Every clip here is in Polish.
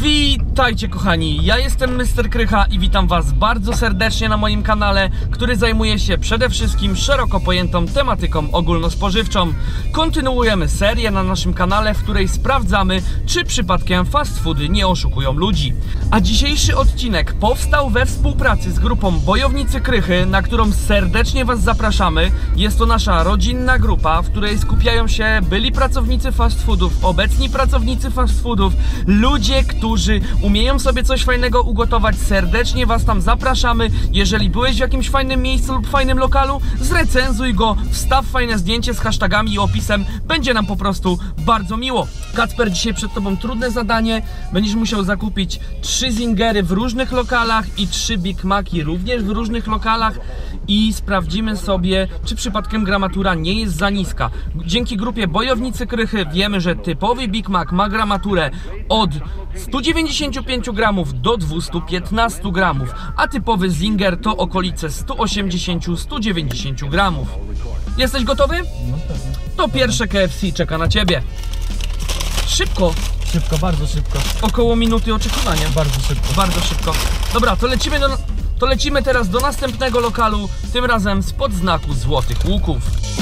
Witajcie kochani, ja jestem Mr. Krycha i witam was bardzo serdecznie na moim kanale, który zajmuje się przede wszystkim szeroko pojętą tematyką ogólnospożywczą. Kontynuujemy serię na naszym kanale, w której sprawdzamy, czy przypadkiem fast foody nie oszukują ludzi. A dzisiejszy odcinek powstał we współpracy z grupą Bojownicy Krychy, na którą serdecznie was zapraszamy. Jest to nasza rodzinna grupa, w której skupiają się byli pracownicy fast foodów, obecni pracownicy fast foodów, ludzie, którzy umieją sobie coś fajnego ugotować. Serdecznie was tam zapraszamy. Jeżeli byłeś w jakimś fajnym miejscu lub fajnym lokalu, zrecenzuj go, wstaw fajne zdjęcie z hashtagami i opisem. Będzie nam po prostu bardzo miło. Kacper, dzisiaj przed tobą trudne zadanie. Będziesz musiał zakupić 3 zingery w różnych lokalach i 3 Big Maci również w różnych lokalach i sprawdzimy sobie, czy przypadkiem gramatura nie jest za niska. Dzięki grupie Bojownicy Krychy wiemy, że typowy Big Mac ma gramaturę od 195 gramów do 215 gramów, a typowy zinger to okolice 180-190 gramów. Jesteś gotowy? No pewnie. To pierwsze KFC czeka na ciebie. Szybko. Szybko, bardzo szybko. Około minuty oczekiwania. Bardzo szybko. Bardzo szybko. Dobra, to lecimy teraz do następnego lokalu, tym razem spod znaku Złotych Łuków.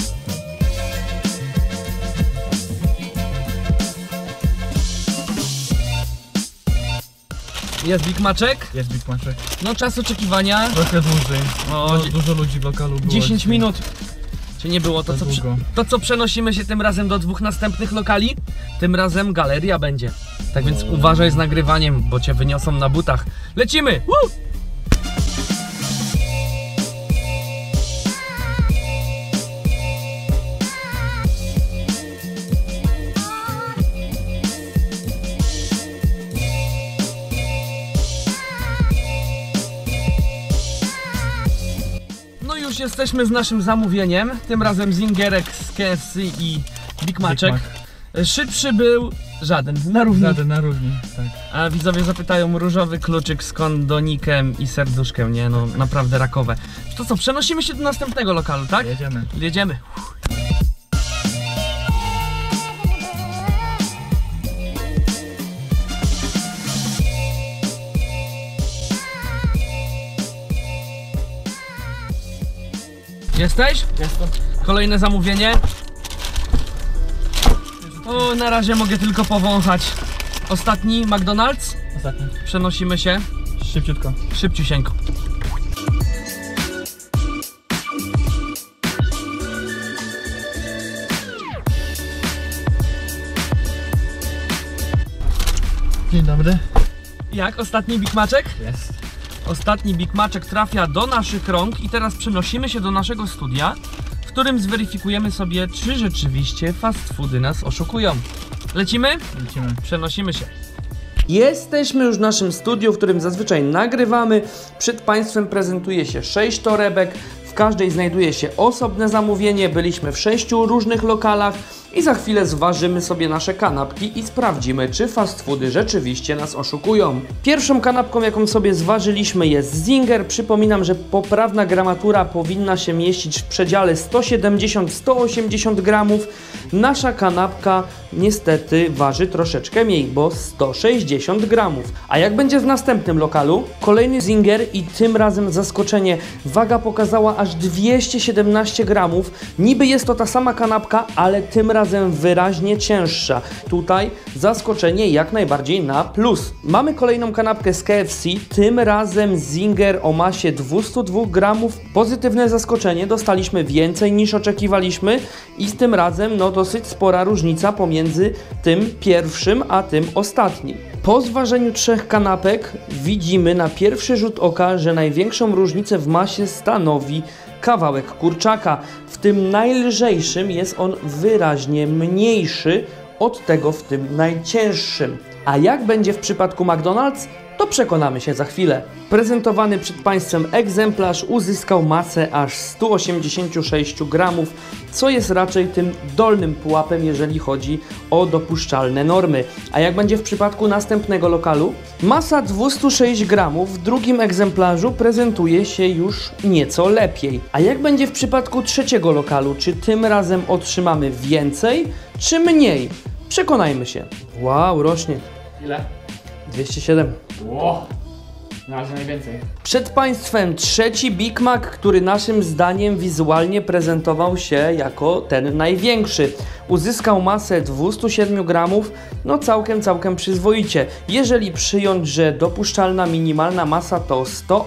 Jest Big Maczek? Jest Big Maczek. No czas oczekiwania. Trochę dłużej. No, dużo ludzi w lokalu było. 10 dzisiaj. minut. Czy nie było to, co przenosimy się tym razem do 2 następnych lokali? Tym razem galeria będzie. Tak więc uważaj z nagrywaniem, bo cię wyniosą na butach. Lecimy! Woo! Już jesteśmy z naszym zamówieniem, tym razem zingerek z KFC i Big Maczek. Szybszy był żaden, na równi. Żaden na równi, tak. A widzowie zapytają, różowy kluczyk z kondonikiem i serduszkiem, nie no, naprawdę rakowe. To co, przenosimy się do następnego lokalu, tak? Jedziemy. Jedziemy. Jesteś? Jestem. Kolejne zamówienie. O, na razie mogę tylko powąchać. Ostatni McDonald's. Ostatni. Przenosimy się. Szybciutko. Szybciusieńko. Dzień dobry. Jak? Ostatni Big Maczek? Jest. Ostatni Big Maczek trafia do naszych rąk i teraz przenosimy się do naszego studia, w którym zweryfikujemy sobie, czy rzeczywiście fast foody nas oszukują. Lecimy? Lecimy. Przenosimy się. Jesteśmy już w naszym studiu, w którym zazwyczaj nagrywamy. Przed Państwem prezentuje się 6 torebek. W każdej znajduje się osobne zamówienie. Byliśmy w 6 różnych lokalach i za chwilę zważymy sobie nasze kanapki i sprawdzimy, czy fast foody rzeczywiście nas oszukują. Pierwszą kanapką, jaką sobie zważyliśmy, jest zinger. Przypominam, że poprawna gramatura powinna się mieścić w przedziale 170-180 gramów. Nasza kanapka niestety waży troszeczkę mniej, bo 160 gramów. A jak będzie w następnym lokalu? Kolejny zinger i tym razem zaskoczenie. Waga pokazała aż 217 gramów. Niby jest to ta sama kanapka, ale tym razem wyraźnie cięższa. Tutaj zaskoczenie jak najbardziej na plus. Mamy kolejną kanapkę z KFC, tym razem zinger o masie 202 gramów. Pozytywne zaskoczenie, dostaliśmy więcej niż oczekiwaliśmy i z tym razem no dosyć spora różnica pomiędzy tym pierwszym a tym ostatnim. Po zważeniu 3 kanapek widzimy na pierwszy rzut oka, że największą różnicę w masie stanowi kawałek kurczaka. W tym najlżejszym jest on wyraźnie mniejszy od tego w tym najcięższym. A jak będzie w przypadku McDonald's? To przekonamy się za chwilę. Prezentowany przed Państwem egzemplarz uzyskał masę aż 186 gramów, co jest raczej tym dolnym pułapem, jeżeli chodzi o dopuszczalne normy. A jak będzie w przypadku następnego lokalu? Masa 206 gramów w drugim egzemplarzu prezentuje się już nieco lepiej. A jak będzie w przypadku trzeciego lokalu? Czy tym razem otrzymamy więcej, czy mniej? Przekonajmy się. Wow, rośnie. Ile? 207. Ło! Na razie najwięcej. Przed Państwem trzeci Big Mac, który naszym zdaniem wizualnie prezentował się jako ten największy. Uzyskał masę 207 gramów, no całkiem przyzwoicie. Jeżeli przyjąć, że dopuszczalna minimalna masa to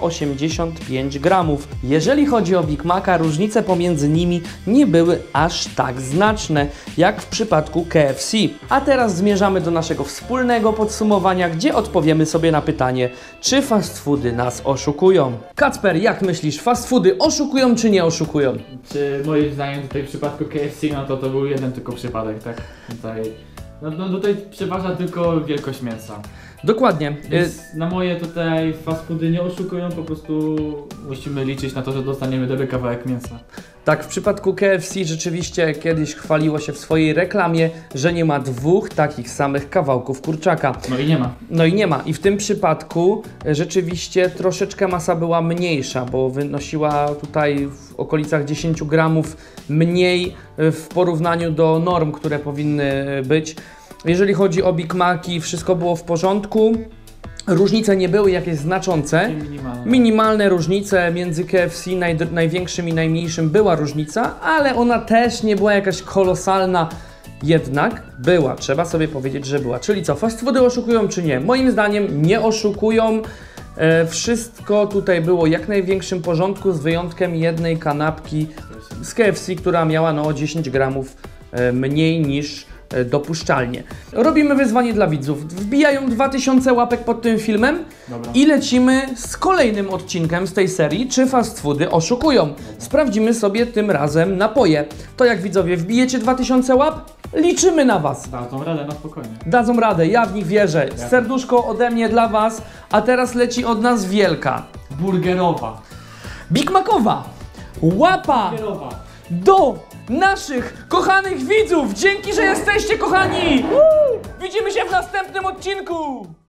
185 gramów. Jeżeli chodzi o Big Maca, różnice pomiędzy nimi nie były aż tak znaczne, jak w przypadku KFC. A teraz zmierzamy do naszego wspólnego podsumowania, gdzie odpowiemy sobie na pytanie, czy fast foody nas oszukują. Kacper, jak myślisz, fast foody oszukują czy nie oszukują? Czy moim zdaniem tutaj w przypadku KFC, no to był jeden tylko przypadek, tak? Tutaj przeważa tylko wielkość mięsa. Dokładnie. Więc na moje tutaj fast foody nie oszukują, po prostu musimy liczyć na to, że dostaniemy dobry kawałek mięsa. Tak, w przypadku KFC rzeczywiście kiedyś chwaliło się w swojej reklamie, że nie ma dwóch takich samych kawałków kurczaka. No i nie ma. No i nie ma. I w tym przypadku rzeczywiście troszeczkę masa była mniejsza, bo wynosiła tutaj w okolicach 10 gramów mniej w porównaniu do norm, które powinny być. Jeżeli chodzi o Big Maci, wszystko było w porządku. Różnice nie były jakieś znaczące. Minimalne. Minimalne różnice między KFC największym i najmniejszym była różnica, ale ona też nie była jakaś kolosalna. Jednak była, trzeba sobie powiedzieć, że była. Czyli co, fast foody oszukują czy nie? Moim zdaniem nie oszukują. Wszystko tutaj było jak największym porządku, z wyjątkiem jednej kanapki z KFC, która miała no 10 gramów mniej niż dopuszczalnie. Robimy wyzwanie dla widzów. Wbijają 2000 łapek pod tym filmem. Dobra. I lecimy z kolejnym odcinkiem z tej serii, czy fast foody oszukują. Sprawdzimy sobie tym razem napoje. To jak widzowie wbijecie 2000 łap, liczymy na Was. Dadzą radę, na spokojnie. Dadzą radę, ja w nich wierzę. Serduszko ode mnie dla Was, a teraz leci od nas wielka, Burgerowa. Big Macowa łapa Burgerowa. do naszych kochanych widzów. Dzięki, że jesteście kochani. Widzimy się w następnym odcinku.